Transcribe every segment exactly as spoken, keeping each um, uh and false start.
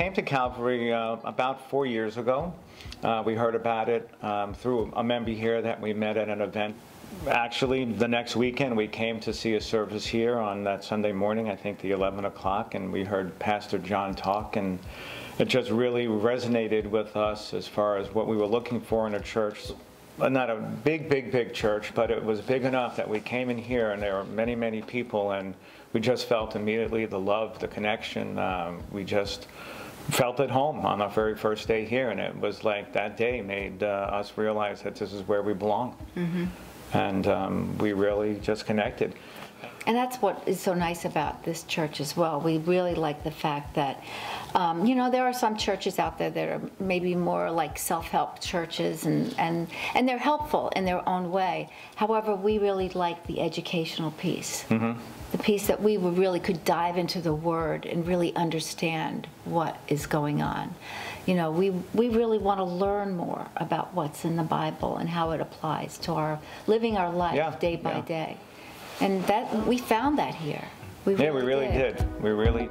came to Calvary uh, about four years ago. Uh, we heard about it um, through a member here that we met at an event. Actually, the next weekend we came to see a service here on that Sunday morning, I think the eleven o'clock, and we heard Pastor John talk, and it just really resonated with us as far as what we were looking for in a church. Not a big, big, big church, but it was big enough that we came in here and there were many, many people, and we just felt immediately the love, the connection. Um, we just felt at home on our very first day here, and it was like that day made uh, us realize that this is where we belong. Mm-hmm. And um, we really just connected. And that's what is so nice about this church as well. We really like the fact that, um, you know, there are some churches out there that are maybe more like self-help churches, and, and, and they're helpful in their own way. However, we really like the educational piece. Mm-hmm. The piece that we really could dive into the Word and really understand what is going on. You know, we, we really want to learn more about what's in the Bible and how it applies to our living our life yeah, day by yeah. day. And that we found that here. We really yeah, we really did. did. We really.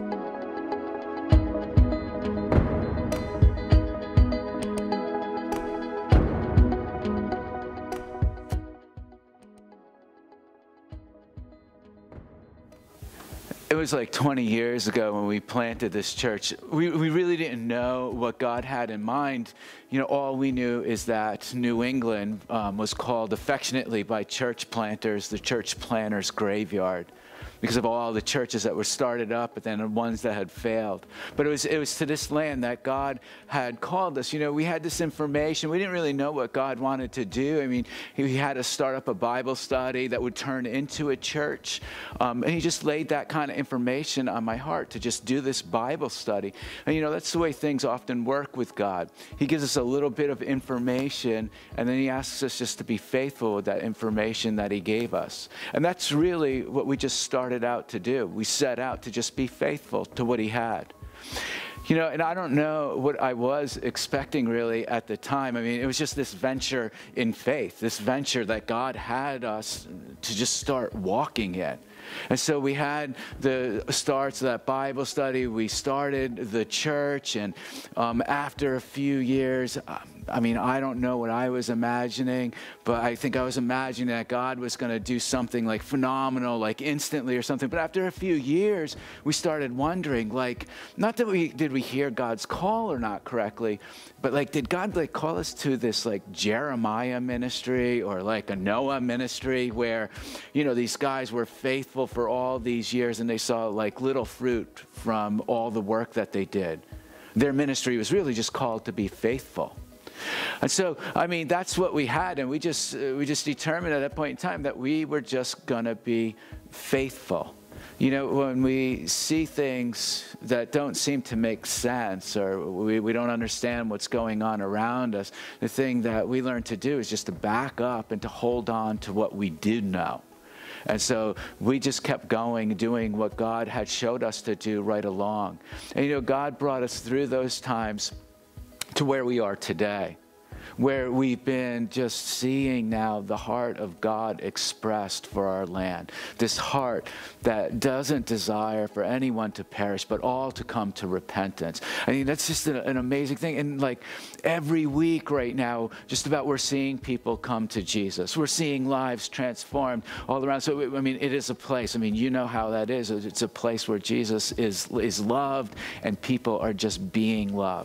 It was like twenty years ago when we planted this church. We, we really didn't know what God had in mind. You know, all we knew is that New England um, was called affectionately by church planters the church planters' graveyard, because of all the churches that were started up, but then the ones that had failed. But it was, it was to this land that God had called us. You know, we had this information. We didn't really know what God wanted to do. I mean, he had us start up a Bible study that would turn into a church. Um, and he just laid that kind of information on my heart to just do this Bible study. And, you know, that's the way things often work with God. He gives us a little bit of information, and then he asks us just to be faithful with that information that he gave us. And that's really what we just started out to do. We set out to just be faithful to what he had. You know, and I don't know what I was expecting really at the time. I mean, it was just this venture in faith, this venture that God had us to just start walking in. And so we had the starts of that Bible study. We started the church, and um, after a few years, I mean, I don't know what I was imagining, but I think I was imagining that God was going to do something like phenomenal, like instantly or something. But after a few years, we started wondering, like, not that we did we hear God's call or not correctly, but like, did God like call us to this like Jeremiah ministry or like a Noah ministry where, you know, these guys were faithful for all these years and they saw like little fruit from all the work that they did. Their ministry was really just called to be faithful. And so, I mean, that's what we had, and we just uh, we just determined at that point in time that we were just going to be faithful. You know, when we see things that don't seem to make sense, or we, we don't understand what's going on around us, the thing that we learn to do is just to back up and to hold on to what we do know. And so we just kept going, doing what God had showed us to do right along. And, you know, God brought us through those times to where we are today, where we've been just seeing now the heart of God expressed for our land. This heart that doesn't desire for anyone to perish, but all to come to repentance. I mean, that's just an, an amazing thing. And like every week right now, just about we're seeing people come to Jesus. We're seeing lives transformed all around. So, I mean, it is a place. I mean, you know how that is. It's a place where Jesus is, is loved and people are just being loved.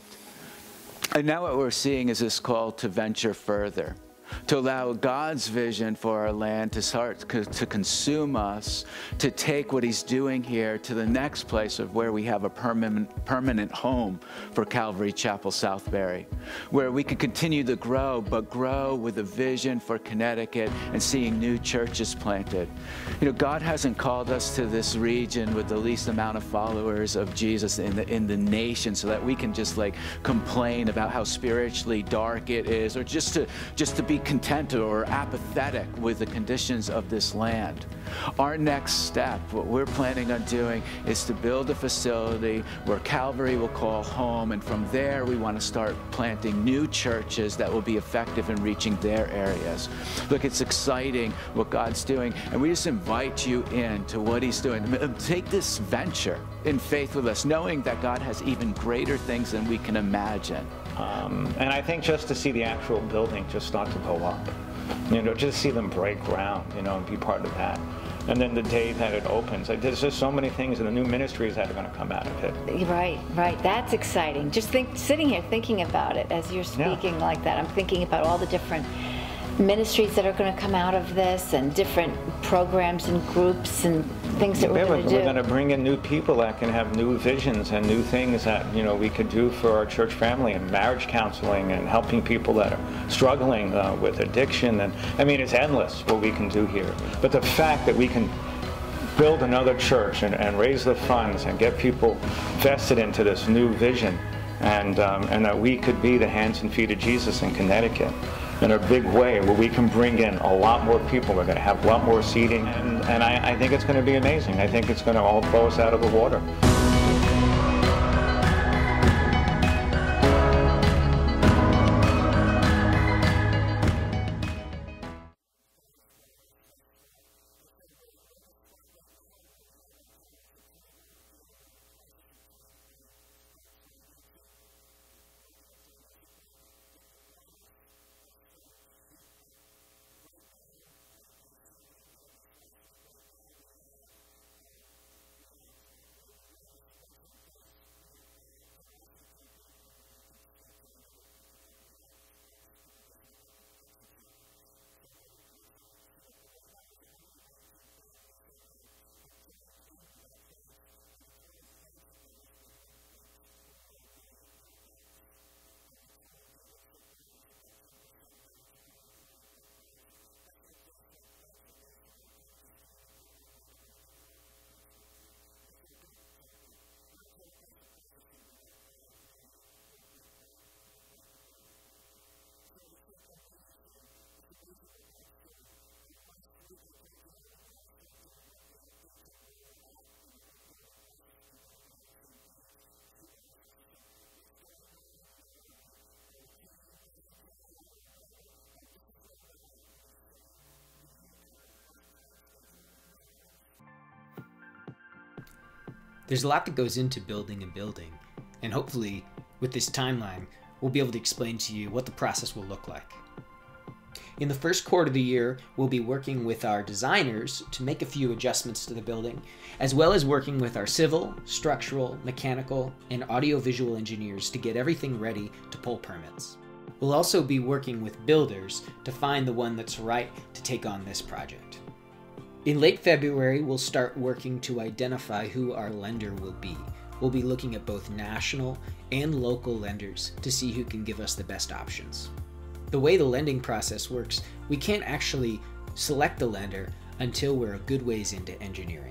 And now what we're seeing is this call to venture further, to allow God's vision for our land to start to consume us, to take what he's doing here to the next place of where we have a permanent, permanent home for Calvary Chapel Southbury, where we can continue to grow, but grow with a vision for Connecticut and seeing new churches planted. You know, God hasn't called us to this region with the least amount of followers of Jesus in the, in the nation so that we can just like complain about how spiritually dark it is, or just to, just to be be content or apathetic with the conditions of this land. Our next step, what we're planning on doing, is to build a facility where Calvary will call home, and from there we want to start planting new churches that will be effective in reaching their areas. Look, it's exciting what God's doing, and we just invite you in to what He's doing. Take this venture in faith with us, knowing that God has even greater things than we can imagine. Um, and I think just to see the actual building just start to go up, you know, just see them break ground, you know, and be part of that. And then the day that it opens, like, there's just so many things and the new ministries that are going to come out of it. Right, right. That's exciting. Just think, sitting here thinking about it as you're speaking Yeah. like that, I'm thinking about all the different ministries that are going to come out of this, and different programs and groups and things that we're Yeah, going to do. we're going to bring in new people that can have new visions and new things that, you know, we could do for our church family, and marriage counseling and helping people that are struggling uh, with addiction. And I mean, it's endless what we can do here. But the fact that we can build another church and, and raise the funds and get people vested into this new vision, and um, and that we could be the hands and feet of Jesus in Connecticut in a big way, where we can bring in a lot more people. We're going to have a lot more seating, and, and I, I think it's going to be amazing. I think it's going to all blow us out of the water. There's a lot that goes into building a building, and hopefully with this timeline we'll be able to explain to you what the process will look like. In the first quarter of the year, we'll be working with our designers to make a few adjustments to the building, as well as working with our civil, structural, mechanical, and audiovisual engineers to get everything ready to pull permits. We'll also be working with builders to find the one that's right to take on this project. In late February, we'll start working to identify who our lender will be. We'll be looking at both national and local lenders to see who can give us the best options. The way the lending process works, we can't actually select the lender until we're a good ways into engineering.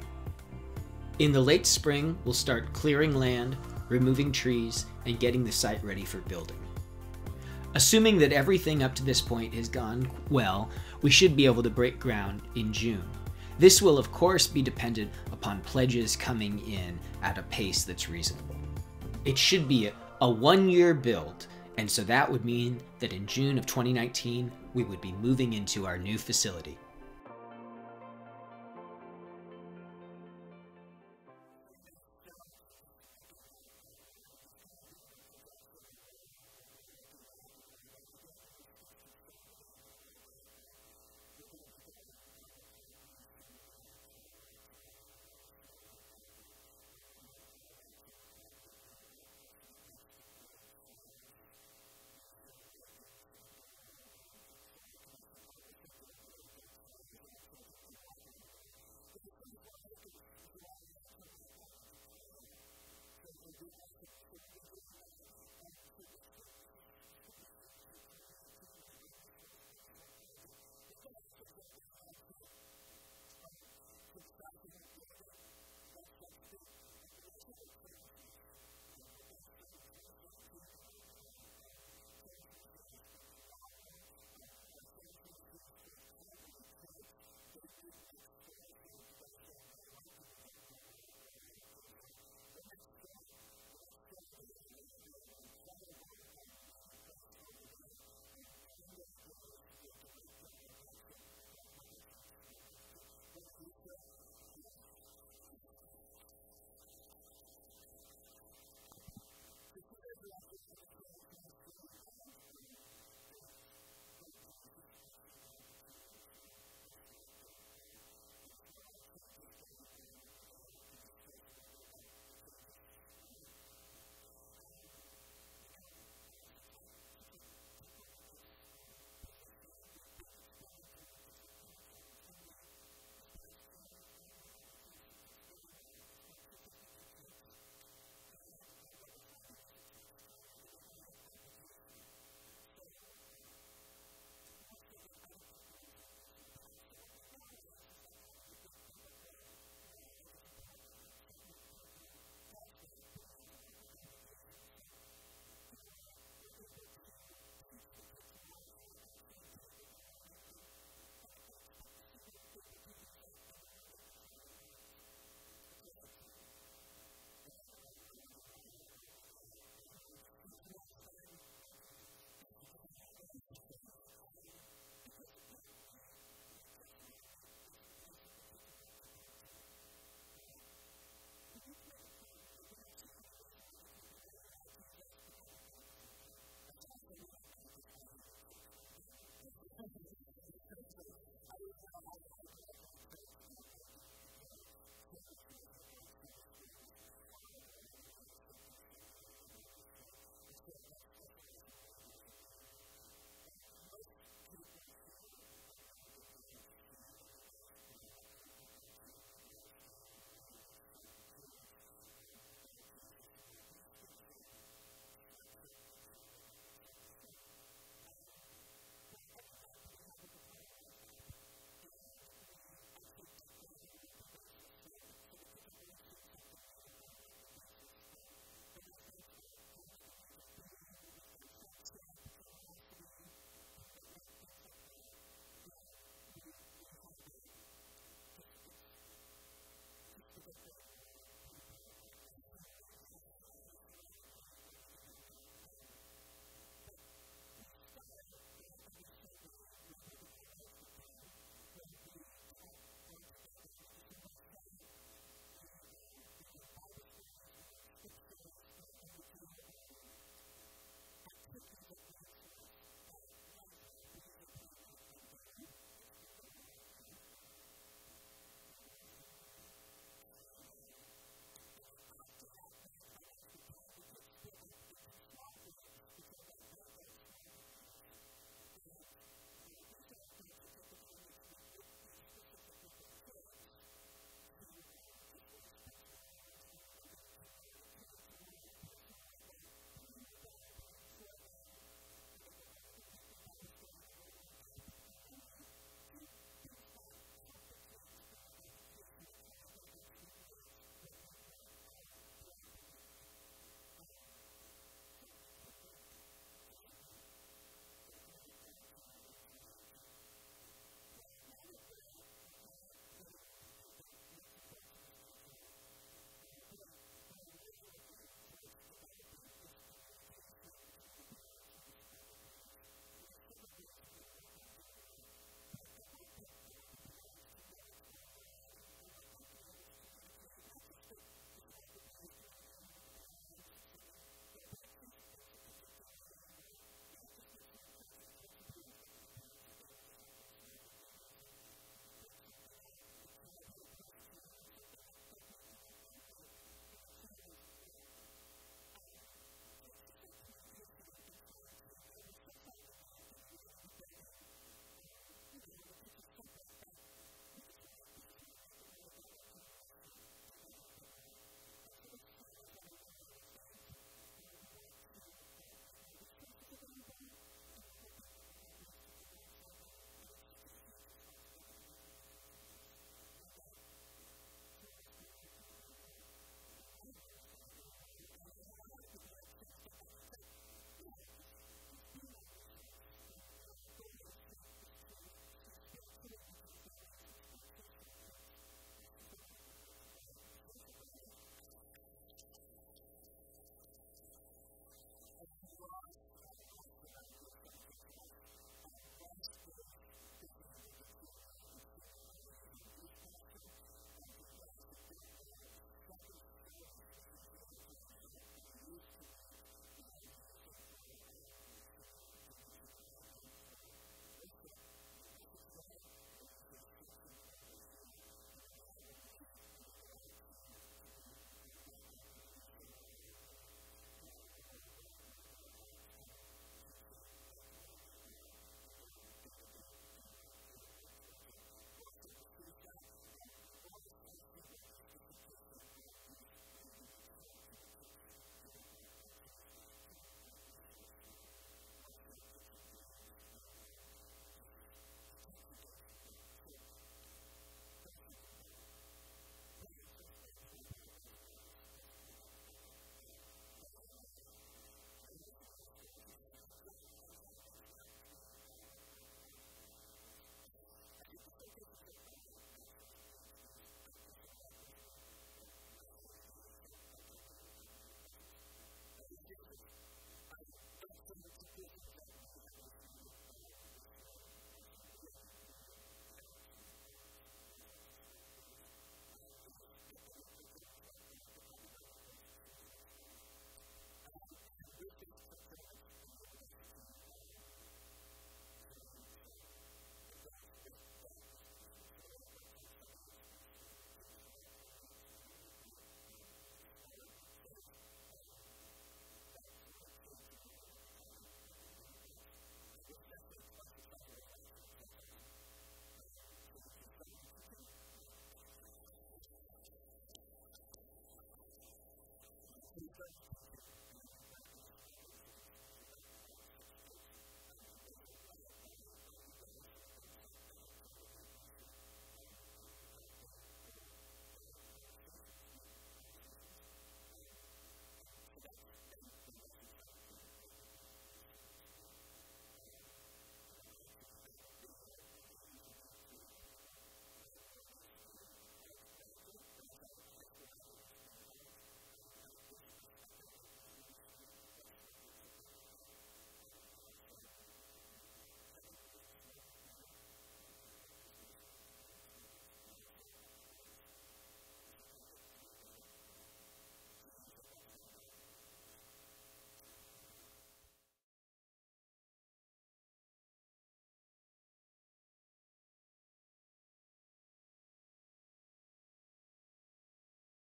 In the late spring, we'll start clearing land, removing trees, and getting the site ready for building. Assuming that everything up to this point has gone well, we should be able to break ground in June. This will of course be dependent upon pledges coming in at a pace that's reasonable. It should be a, a one-year build, and so that would mean that in June of twenty nineteen, we would be moving into our new facility.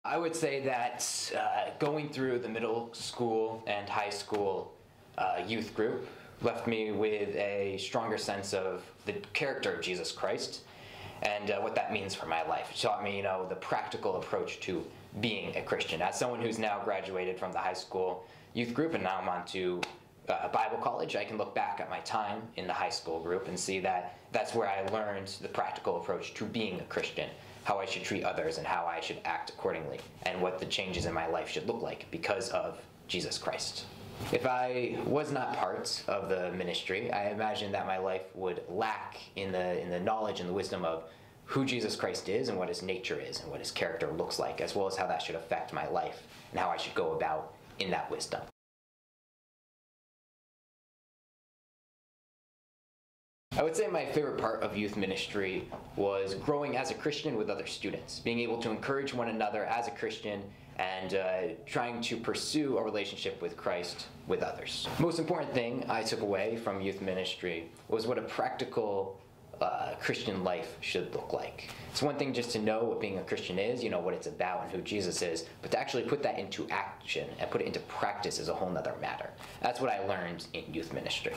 I would say that uh, going through the middle school and high school uh, youth group left me with a stronger sense of the character of Jesus Christ and uh, what that means for my life. It taught me, you know, the practical approach to being a Christian. As someone who's now graduated from the high school youth group and now I'm on to uh, Bible college, I can look back at my time in the high school group and see that that's where I learned the practical approach to being a Christian, how I should treat others and how I should act accordingly, and what the changes in my life should look like because of Jesus Christ. If I was not part of the ministry, I imagine that my life would lack in the in the knowledge and the wisdom of who Jesus Christ is and what his nature is and what his character looks like, as well as how that should affect my life and how I should go about in that wisdom. I would say my favorite part of youth ministry was growing as a Christian with other students, being able to encourage one another as a Christian and uh, trying to pursue a relationship with Christ with others. Most important thing I took away from youth ministry was what a practical uh, Christian life should look like. It's one thing just to know what being a Christian is, you know, what it's about and who Jesus is, but to actually put that into action and put it into practice is a whole nother matter. That's what I learned in youth ministry.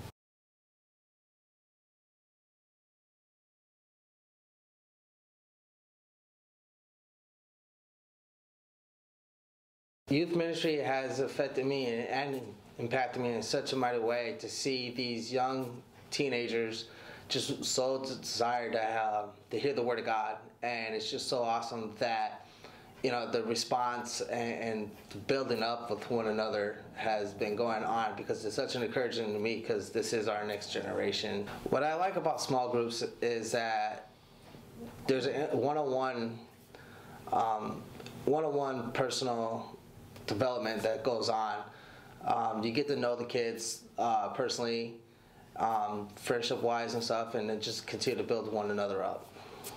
Youth ministry has affected me and impacted me in such a mighty way to see these young teenagers just so desired to have, to hear the word of God, and it's just so awesome that, you know, the response and, and the building up with one another has been going on, because it's such an encouragement to me, because this is our next generation. What I like about small groups is that there's a one-on-one, um, one-on-one personal development that goes on. Um, you get to know the kids uh, personally, um, friendship-wise and stuff, and then just continue to build one another up.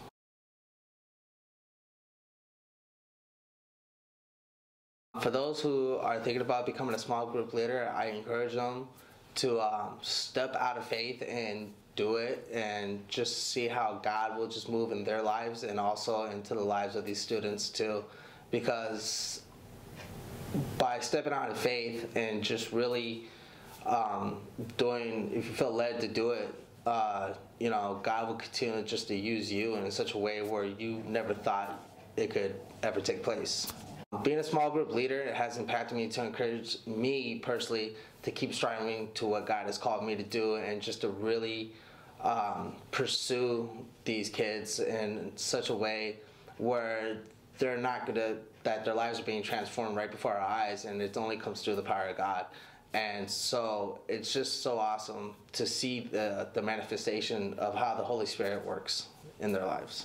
For those who are thinking about becoming a small group leader, I encourage them to um, step out of faith and do it, and just see how God will just move in their lives and also into the lives of these students too, because by stepping out of faith and just really um, doing, if you feel led to do it, uh, you know, God will continue just to use you in such a way where you never thought it could ever take place. Being a small group leader, it has impacted me to encourage me personally to keep striving to what God has called me to do, and just to really um, pursue these kids in such a way where they're not gonna, that their lives are being transformed right before our eyes, and it only comes through the power of God. And so it's just so awesome to see the, the manifestation of how the Holy Spirit works in their lives.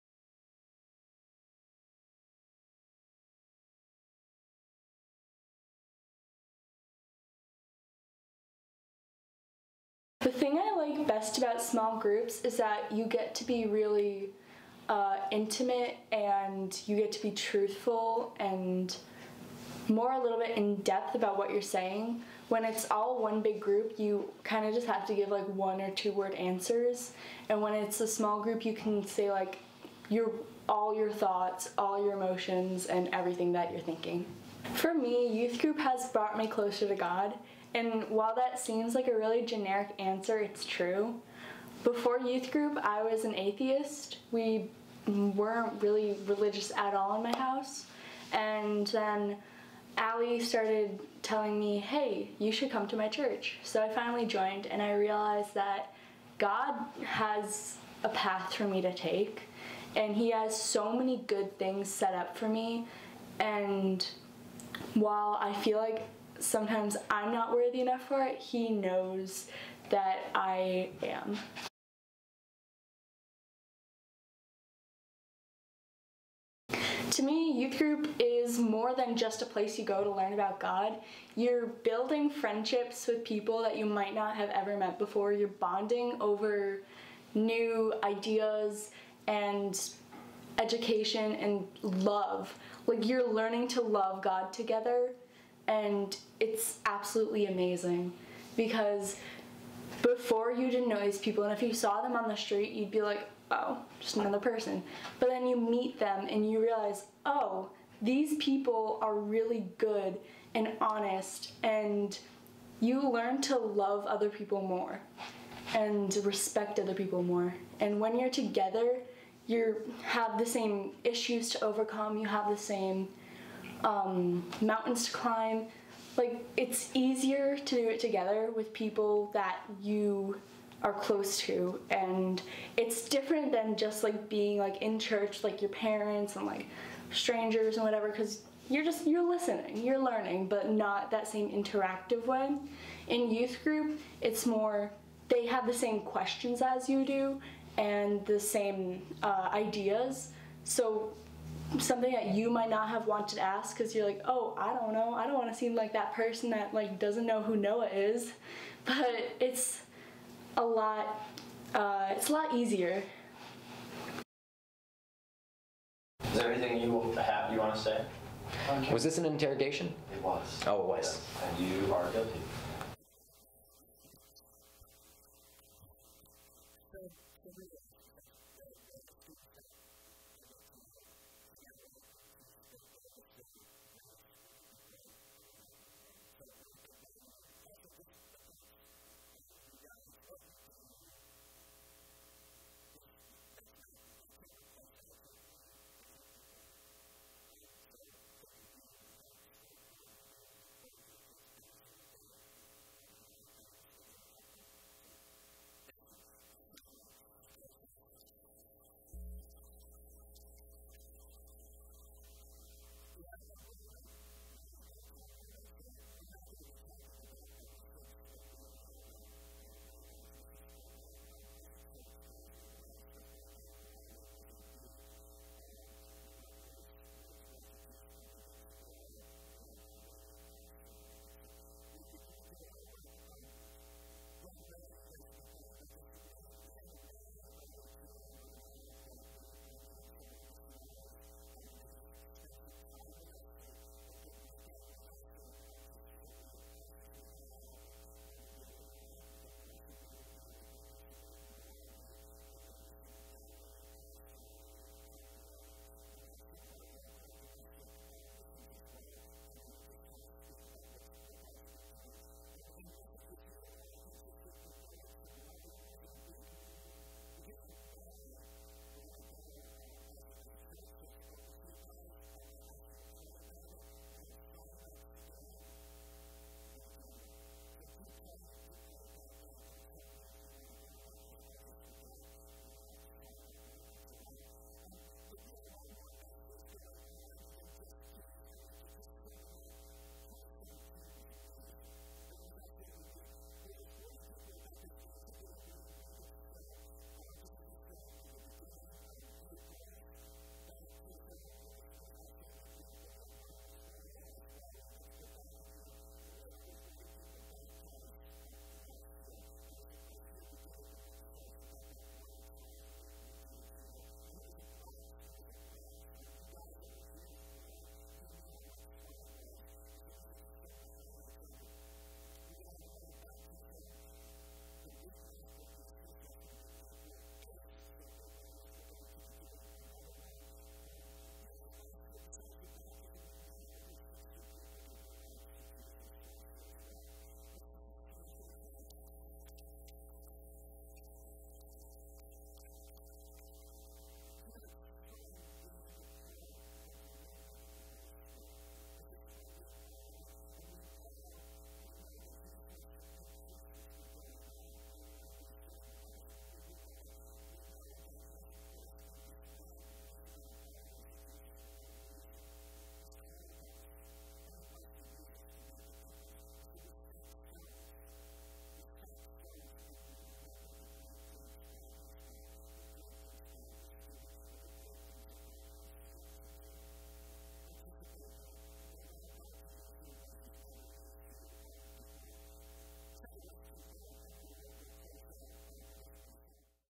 The thing I like best about small groups is that you get to be really uh, intimate, and you get to be truthful and more a little bit in depth about what you're saying. When it's all one big group, you kind of just have to give like one or two word answers, and when it's a small group, you can say like your all your thoughts, all your emotions, and everything that you're thinking. For me, youth group has brought me closer to God. And while that seems like a really generic answer, it's true. Before youth group, I was an atheist. We weren't really religious at all in my house. And then Allie started telling me, hey, you should come to my church. So I finally joined, and I realized that God has a path for me to take, and he has so many good things set up for me. And while I feel like sometimes I'm not worthy enough for it, he knows that I am. To me, youth group is more than just a place you go to learn about God. You're building friendships with people that you might not have ever met before. You're bonding over new ideas and education and love. Like, you're learning to love God together. And it's absolutely amazing, because before you didn't know these people, and if you saw them on the street, you'd be like, oh, just another person. But then you meet them and you realize, oh, these people are really good and honest, and you learn to love other people more and respect other people more. And when you're together, you have the same issues to overcome, you have the same um, mountains to climb. Like, it's easier to do it together with people that you are close to, and it's different than just like being like in church, like your parents and like strangers and whatever, because you're just, you're listening, you're learning, but not that same interactive way. In youth group, it's more, they have the same questions as you do and the same uh, ideas, so something that you might not have wanted to ask because you're like, oh, I don't know, I don't want to seem like that person that like doesn't know who Noah is, but it's a lot, uh, it's a lot easier. Is there anything you have you want to say? Was this an interrogation? It was. Oh, it was. Yes. And you are guilty.